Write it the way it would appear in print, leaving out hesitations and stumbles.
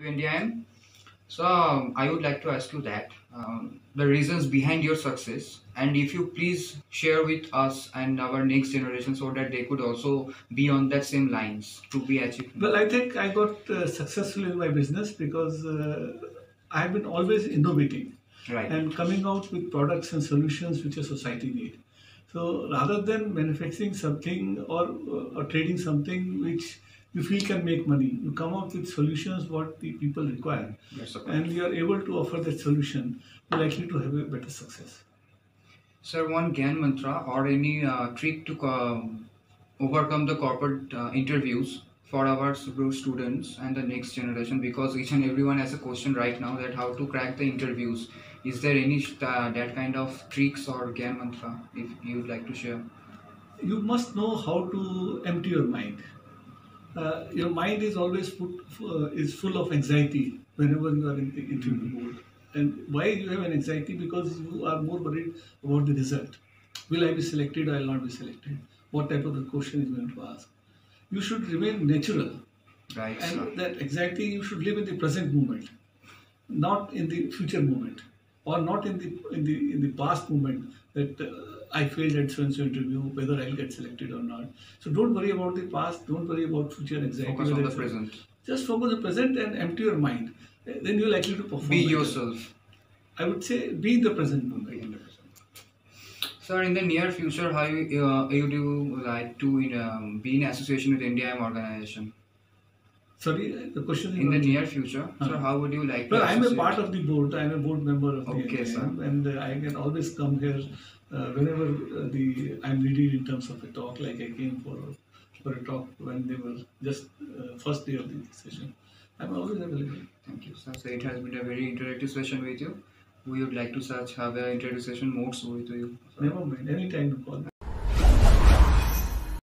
NDIM. So I would like to ask you that the reasons behind your success, and if you please share with us and our next generation so that they could also be on that same lines to be achieved. Well, I think I got successful in my business because I've been always innovating Right. and coming out with products and solutions which a society need. So rather than manufacturing something or trading something which you feel can make money, you come out with solutions what the people require, Yes, of and you are able to offer that solution, you're likely to have a better success. Sir, one Gyan mantra or any trick to overcome the corporate interviews for our students and the next generation, because each and everyone has a question right now that how to crack the interviews. Is there any that kind of tricks or Gyan mantra if you would like to share? You must know how to empty your mind. Your mind is always is full of anxiety whenever you are in the interview mode. And why you have an anxiety? Because you are more worried about the result. Will I be selected? I will not be selected. What type of a question is going to ask? You should remain natural, Right, and sir. that anxiety you should live in the present moment, not in the future moment, or not in the past moment that I failed at so-and-so interview, whether I'll get selected or not. So don't worry about the past, don't worry about future anxiety. Focus on the present. Just focus on the present and empty your mind. Then you're likely to perform. Be better. yourself. I would say be in the present moment. Be in the present. Sir, in the near future, how you do like to be in association with NDIM organization? Sorry, the question is in the near future. So Uh-huh. how would you like Well, to I'm a associate? part of the board. I'm a board member of the Okay, NDIM, sir. and I can always come here whenever I'm needed in terms of a talk. Like I came for a talk when they were just first day of the session. I'm always available. Thank you, sir. So it has been a very interactive session with you. We would like to have an interactive session more so with you. Never mind. Anytime you call.